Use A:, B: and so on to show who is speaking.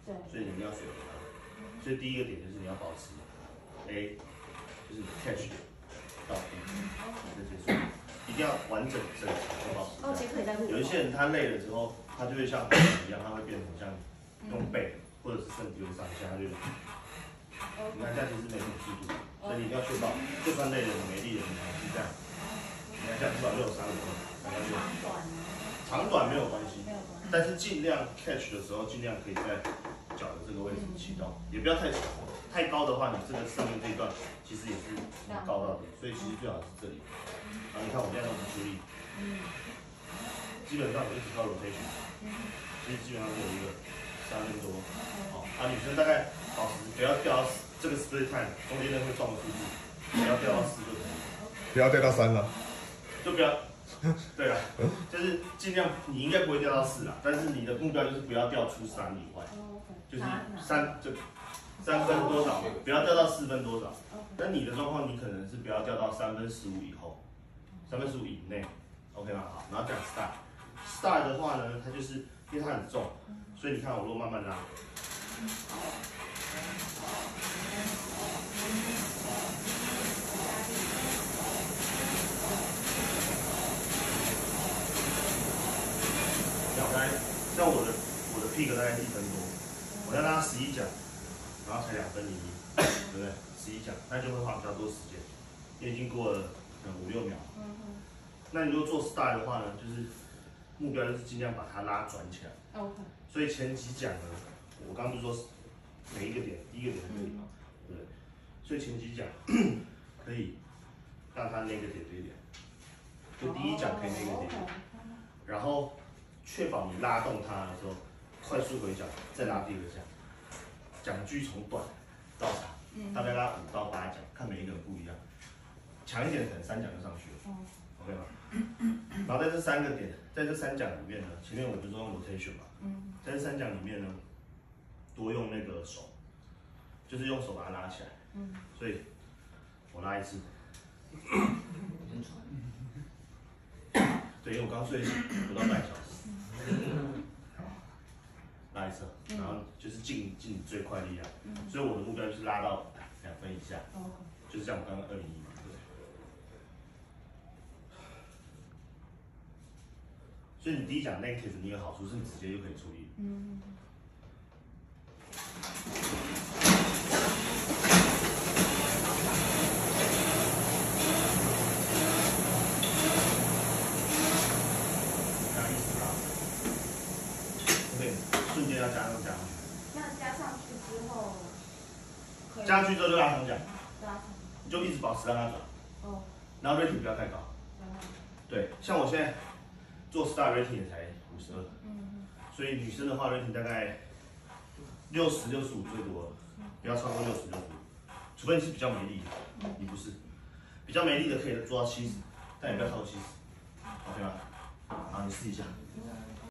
A: 对，
B: 所以你一定要水回它。所以第一个点就是你要保持 A， 就是 catch 到 B， 就结束，一定要完整正常的保持。
A: 哦，可以再录。
B: 有一些人他累了之后，他就会像一样，他会变成像用背，或者是甚至用上下，他就。你看这样其实没什么速度，所以你一定要确保，就算累了你没力了，你还是这样。你看这样至少63分，长短没有关系，但是尽量 catch 的时候，尽量可以在脚的这个位置启动，也不要太太高的话，你这个上面这一段其实也是高到底，所以其实最好是这里。然后你看我现在怎么处理，基本上我一直靠 rotation， 所以基本上有一个3分多，好，女生大概保持不要掉到这个 split time 中间那会撞的数字，不要掉到4就可以，
C: 不要掉到3了，
B: 就不要。对啊，就是尽量，你应该不会掉到4啦，但是你的目标就是不要掉出3以外，就是3分多少，不要掉到4分多少。但你的状况，你可能是不要掉到3分15以后，3分15以内 ，OK 吗？好，然后讲 start 的话呢，它就是因为它很重，所以你看我如果慢慢拉。像我的 peak 大概1分多，我要拉11讲，然后才2分01，对不对？11讲，那就会花比较多时间，因为已经过了5、6秒。那你如果做 start 的话呢，就是目标就是尽量把它拉转起来。OK。所以前几讲呢，我刚不是说每一个点，第一个点可以嘛，对不对？所以前几讲可以让它那个点对点，就第一讲可以那个点，然后。确保你拉动它的时候，快速回脚，再拉第二个讲。讲距从短到长，大概拉5到8讲，看每一个人不一样。强一点的可能3讲就上去了，OK 吗？然后在这3个点，在这3讲里面呢，前面我就说用 rotation 嘛，在这3讲里面呢，多用那个手，就是用手把它拉起来。所以我拉一次。对，因为我刚睡醒不到半小时。拉一次，然后就是尽最快力量，所以我的目标就是拉到2分以下，就是像我刚刚201嘛，对。所以你第一讲 negative 你有好处是你直接就可以处理。瞬间要加上去。
A: 那加上去之后，
B: 加上去之后就拉长讲，你就一直保持让它转。然后 rating 不要太高。对，像我现在做 start rating 也才52。所以女生的话 rating 大概60、65最多，不要超过60、65。除非你是比较没力的，你不是。比较没力的可以做到70，但也不要超过70。OK 吗？好，你试一下。